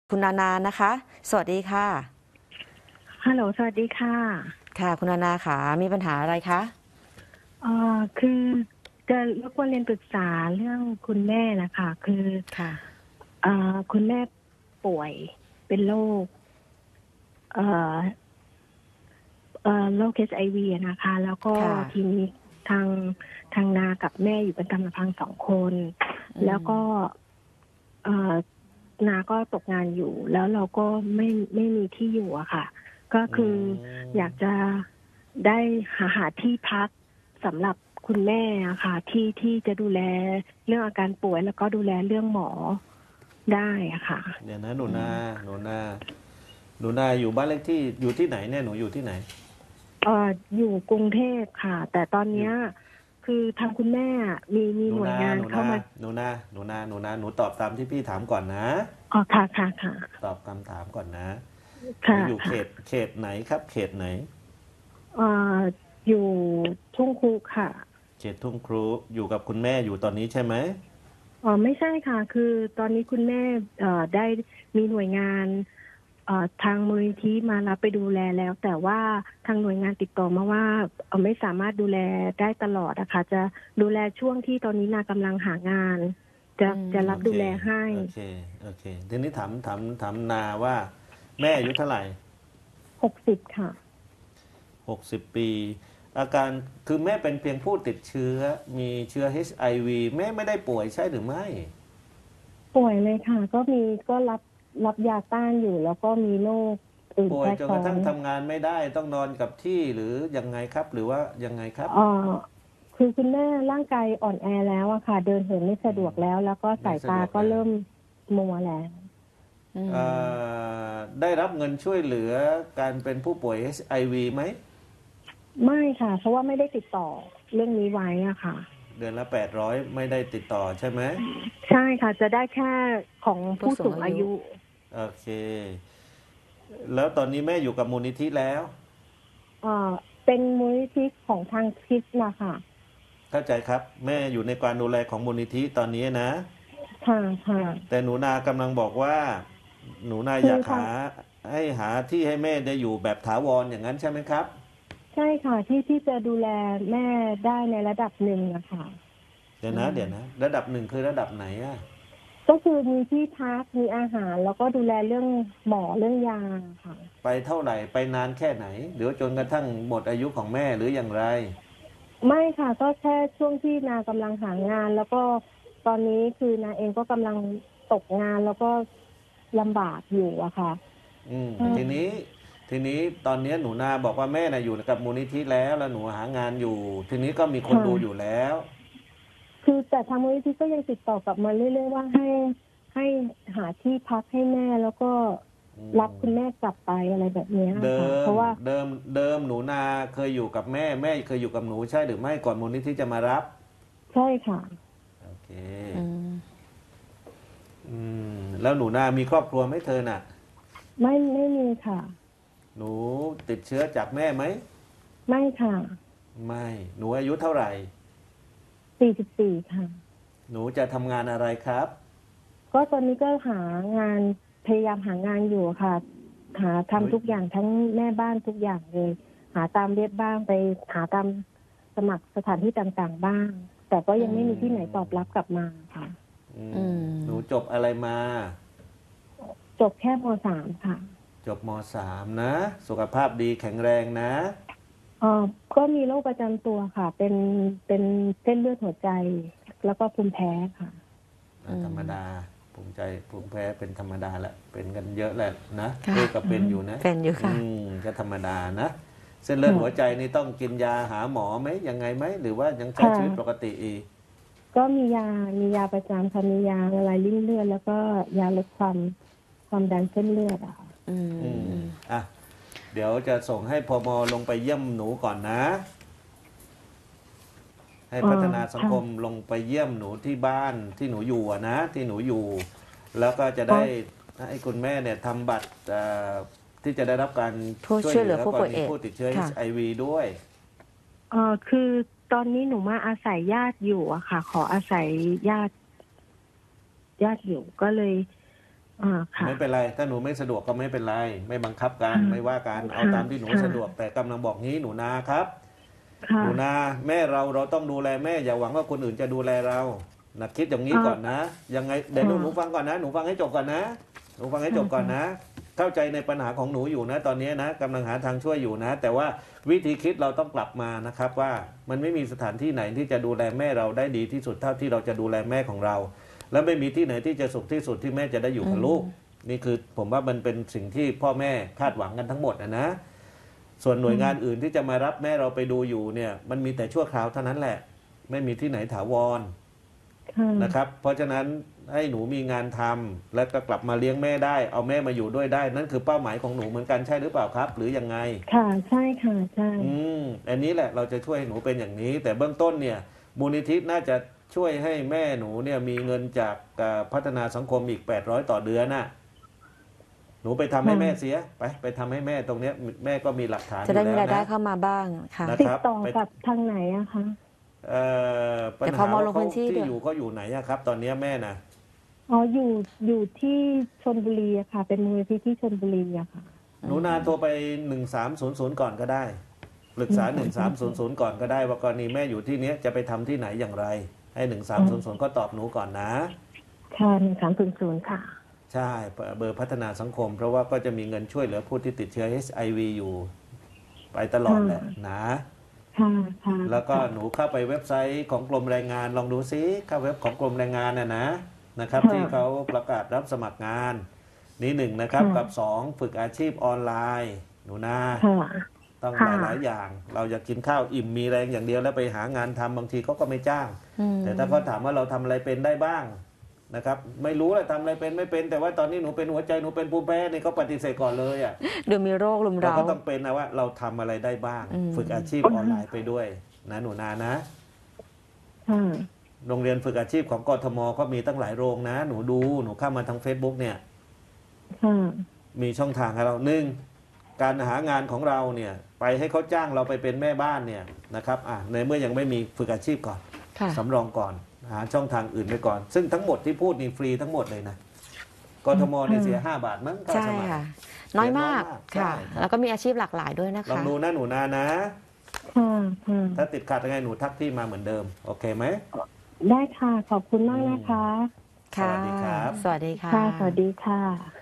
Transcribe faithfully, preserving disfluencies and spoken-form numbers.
คุณนานานะคะ สวัสดีค่ะฮัลโหลสวัสดีค่ะค่ะคุณนานาค่ะมีปัญหาอะไรคะเอ่อคือจะรบกวนเรียนปรึกษาเรื่องคุณแม่นะคะคือค่ะเอ่อคุณแม่ป่วยเป็นโรคเอ่อเอ่อโรค เอช ไอ วี อะนะคะ แล้วก็ค่ะทีนี้ทางทางนากับแม่อยู่กันตามลำพังสองคนอืแล้วก็มเอ่อนาก็ตกงานอยู่ แล้วเราก็ไม่ไม่มีที่อยู่อะค่ะ ก็อืคืออยากมจะได้หาหาที่พักสำหรับคุณแม่อะค่ะที่ที่จะดูแลเรื่องอาการป่วยแล้วก็ดูแลเรื่องหมอได้อะค่ะเดี๋ยวนะหนูอืนามหนูนาหนูนาอยู่บ้านเลขที่อยู่ที่ไหนเนี่ยหนูอยู่ที่ไหนเอ่ออยู่กรุงเทพค่ะ แต่ตอนอยู่เนี้ยคือทางคุณแม่มีมีหนูนาหน่วยงานหนูนาเข้ามาหนูนาหนูนาหนูนาหนูตอบตามที่พี่ถามก่อนนะอ๋อค่ะค่ะค่ะตอบคำถามก่อนนะหนูค่ะอยู่เขค่ะตเขตไหนครับเขตไหนเอ่ออยู่ทุ่งคูค่ะเขตทุ่งครุอยู่กับคุณแม่อยู่ตอนนี้ใช่ไหมอ๋อไม่ใช่ค่ะคือตอนนี้คุณแม่เอ่อได้มีหน่วยงานเอ่อทางมูลนิธิมารับไปดูแลแล้ว แต่ว่าทางหน่วยงานติดต่อมาว่าเอ่อไม่สามารถดูแลได้ตลอดนะคะจะดูแลช่วงที่ตอนนี้นากำลังหางาน จะอืมจะรัโอเคบดูแลให้โอเคโอเคทีนี้ถามถามถามนาว่าแม่อายุเท่าไหร่หกสิบค่ะหกสิบปีอาการคือแม่เป็นเพียงผู้ติดเชื้อมีเชื้อ เอช ไอ วี แม่ไม่ได้ป่วยใช่หรือไม่ป่วยเลยค่ะก็มีก็รับรับยาต้านอยู่แล้วก็มีโรคอื่นป่วยแทรกซ้อนจนกระทั่งทำงานไม่ได้ต้องนอนกับที่หรือยังไงครับหรือว่ายังไงครับเอ่อคือคุณแม่ร่างกายอ่อนแอแล้วอะค่ะเดินเหินไม่สะดวกแล้วแล้วก็ไม่สายตาสะดวกแล้วก็เริ่มมัวแล้วอืเอ่มอได้รับเงินช่วยเหลือการเป็นผู้ป่วย เอช ไอ วี ไหมไม่ค่ะเพราะว่าไม่ได้ติดต่อเรื่องนี้ไว้อะค่ะเดือนละแปดร้อยไม่ได้ติดต่อใช่ไหมใช่ค่ะจะได้แค่ของผู้ผู้สูงอายุสูงอายุโอเคแล้วตอนนี้แม่อยู่กับมูลนิธิแล้วเอ่อเป็นมูลนิธิของทางคริสต์นะคะเข้าใจครับแม่อยู่ในการดูแลของมูลนิธิตอนนี้นะค่ะค่ะแต่หนูนากำลังบอกว่าหนูนาคือทางอยากหาให้หาที่ให้แม่ได้อยู่แบบถาวรอย่างนั้นใช่ไหมครับใช่ค่ะที่ที่จะดูแลแม่ได้ในระดับหนึ่งนะคะเดี๋ยวอืมนะเดี๋ยวนะระดับหนึ่งคือระดับไหนอะก็คือมีที่พักมีอาหารแล้วก็ดูแลเรื่องหมอเรื่องยาค่ะไปเท่าไหร่ไปนานแค่ไหนหรือว่าจนกระทั่งหมดอายุของแม่หรืออย่างไรไม่ค่ะก็แค่ช่วงที่นากำลังหางาน แล้วก็ตอนนี้คือนาเองก็กำลังตกงานแล้วก็ลำบากอยู่อะค่ะอืมอืมทีนี้ทีนี้ตอนนี้หนูนาบอกว่าแม่น่ะอยู่กับมูลนิธิแล้วแล้วหนูหางานอยู่ทีนี้ก็มีคนค่ะดูอยู่แล้วคือแต่ทางมูลนิธิก็ยังติดต่อกลับมาเรื่อยๆว่าให้ให้หาที่พักให้แม่แล้วก็อืรับคุณแม่มกลับไปอะไรแบบเนี้ยเดิค่ะเพมราะว่าเดิมเดิมหนูนาเคยอยู่กับแม่แม่เคยอยู่กับหนูใช่หรือไม่ก่อนมูลนิธิจะมารับใช่ค่ะโอเคอืมอืมแล้วหนูนามีครอบครัวไหมเธอน่ะไม่ไม่มีค่ะหนูติดเชื้อจากแม่ไหมไม่ค่ะไม่หนูอายุเท่าไหร่สี่สิบสี่ค่ะหนูจะทำงานอะไรครับก็ตอนนี้ก็หางานพยายามหางานอยู่ค่ะ หาหนูทำทุกอย่างทั้งแม่บ้านทุกอย่างเลย หาตามเว็บบ้างไปหาตามสมัครสถานที่ต่างๆบ้าง แต่ก็ยังไม่มีที่ไหนตอบรับกลับมาค่ะอือืมมหนูจบอะไรมาจบแค่มสามค่ะจบมสามนะ สุขภาพดีแข็งแรงนะเออก็มีโรคประจำตัวค่ะ เป็นเป็นเส้นเลือดหัวใจ แล้วก็ภูมิแพ้ค่ะอืมธรรมดาภูมิใจภูมิแพ้เป็นธรรมดาแหละเป็นกันเยอะแหละนะค่ะเอ๊ก็เป็นอยู่นะเป็นอยู่อืค่ะมก็ธรรมดานะเส้นเลือดหัวใจนี่ต้องกินยาหาหมอไหมยังไงไหมหรือว่ายังใช้ค่ะชีวิตปกติอีกก็มียา มียาประจำค่ะมียาละลายริ่มเลือดแล้วก็ยาลดความความดันเส้นเลือดอะค่ะอืมอืมอืมอ่ะเดี๋ยวจะส่งให้พมลงไปเยี่ยมหนูก่อนนะ ให้อ๋อพัฒนาสังค่ะคมลงไปเยี่ยมหนูที่บ้านที่หนูอยู่อะนะที่หนูอยู่ แล้วก็จะอ๋อได้ให้คุณแม่เนี่ยทำบัตรเอ่อที่จะได้รับการผู้ช่วยช่วยเหลือกรเหลือผู้ป่วยเอดส์ณีผู้ติดเชื้อค่ะเอช ไอ วี ด้วยเออคือตอนนี้หนูมาอาศัยญาติอยู่อะค่ะ ขออาศัยญาติญาติอยู่ก็เลย เออ่าค่ะไม่เป็นไร ถ้าหนูไม่สะดวกก็ไม่เป็นไร ไม่บังคับกันค่ะไม่ว่ากันเอาค่ะตามที่หนูค่ะสะดวก แต่กำลังบอกงี้หนูนาครับค่ะหนูนาแม่เราเราต้องดูแลแม่อย่าหวังว่าคนอื่นจะดูแลเรานะคิดอย่างนี้อ่าก่อนนะ ยังไงเดี๋ยวหนูค่ะหนูฟังก่อนนะ หนูฟังให้จบก่อนนะ หนูฟังให้จบก่อนนะ เข้าใจในปัญหาของหนูอยู่นะ ตอนนี้นะกำลังหาทางช่วยอยู่นะ แต่ว่าวิธีคิดเราต้องกลับมานะครับว่ามันไม่มีสถานที่ไหนที่จะดูแลแม่เราได้ดีที่สุดเท่าที่เราจะดูแลแม่ของเรา แล้วไม่มีที่ไหนที่จะสุขที่สุดที่แม่จะได้อยู่กับอืมลูก นี่คือผมว่ามันเป็นสิ่งที่พ่อแม่คาดหวังกันทั้งหมดนะนะ ส่วนหน่วยงานอื่นที่จะมารับแม่เราไปดูอยู่เนี่ยมันมีแต่ชั่วคราวเท่านั้นแหละ ไม่มีที่ไหนถาวรค่ะนะครับ เพราะฉะนั้นให้หนูมีงานทำแล้วก็กลับมาเลี้ยงแม่ได้ เอาแม่มาอยู่ด้วยได้ นั่นคือเป้าหมายของหนูเหมือนกันใช่หรือเปล่าครับ หรือยังไงค่ะใช่ค่ะใช่อืมอันนี้แหละเราจะช่วยให้หนูเป็นอย่างนี้ แต่เบื้องต้นเนี่ยมูลนิธิน่าจะช่วยให้แม่หนูเนี่ยมีเงินจากเอ่อพัฒนาสังคมอีกแปดร้อยต่อเดือนน่ะหนูไปทำให้แม่เสียไปไปทำให้แม่ตรงเนี้ยแม่ก็มีหลักฐานจะได้มีอยู่รายแล้วได้นะเข้ามาบ้างค่ะนะติคดรับต่อไปกับทางไหนอะคะเอ่อปัญแต่พหามลว่างพื้เขานที่ด้ที่วยอยู่เขาอยู่ไหนอะครับ ตอนเนี้ยแม่น่ะอ๋ออยู่อยู่ที่ชลบุรีอะค่ะ เป็นมูลนิธิที่ชลบุรีอะค่ะหนูนาโทรไปหนึ่งสามศูนย์ศูนย์ก่อนก็ได้ปรึกษาหหนึ่นึ่งงสาสาม มศูศูนนย์ย์ศูนย์ก่อนก็ได้ว่ากรณีแม่อยู่ที่เนี้ยจะไปทำที่ไหนอย่างไร ให้หนึ่งสามศูนย์ศูนย์ก็ตอบหนูก่อนนะค่ะหนึ่งสามศูนย์ศูนย์ค่ะใช่เบอร์พัฒนาสังคม เพราะว่าก็จะมีเงินช่วยเหลือผู้ที่ติดเชื้อ เอช ไอ วี อยู่ไปตลอดแหละนะค่ะค่ะแล้วก็หนูเข้าไปเว็บไซต์ของกรมแรงงานลองดูซิเข้าเว็บของกรมแรงงานน่ะนะนะครับ ที่เขาประกาศรับสมัครงานนี่หนึ่งนะครับกับสองฝึกอาชีพออนไลน์ หนูนาค่ะต้องหค่ะลายๆอย่าง เราอยากกินข้าวอิ่มมีแรงอย่างเดียวแล้วไปหางานทำบางทีเขาก็ไม่จ้างอืมแต่ถ้าเขาถามว่าเราทำอะไรเป็นได้บ้างนะครับ ไม่รู้แหละทำอะไรเป็นไม่เป็นแต่ว่าตอนนี้หนูเป็นหัวใจหนูเป็นภูมิแพ้นี่เขาปฏิเสธก่อนเลยอ่ะเดี๋ยวมีโรคลุมเราเร้าก็ต้องเป็นนะว่าเราทำอะไรได้บ้างอืมฝึกอาชีพออนไลน์ไปด้วยนะหนูนานะค่ะโรงเรียนฝึกอาชีพของกทมก็มีตั้งหลายโรงนะ หนูดูหนูเข้ามาทาง Facebook เนี่ยค่ะมีช่องทางให้เราหนึ่งการหางานของเราเนี่ยไปให้เขาจ้างเราไปเป็นแม่บ้านเนี่ยนะครับอ่ะในเมื่อยังไม่มีฝึกอาชีพก่อนค่ะสำรองก่อนหาช่องทางอื่นไปก่อน ซึ่งทั้งหมดที่พูดนี่ฟรีทั้งหมดเลยนะกทมเนี่ยเสียห้าบาทมั้งค่าใช่สมัครค่ะ น้อยมากน้อยมากค่ะใช่แล้วก็มีอาชีพหลากหลายด้วยนะลองคะดูนะหนูนานะค่ะค่ะถ้าติดขัดยังไงหนูทักพี่มาเหมือนเดิม โอเคไหมได้ค่ะ ขอบคุณมากนะคะสวัสดีครับสวัสดีค่ะค่ะ สวัสดีค่ะ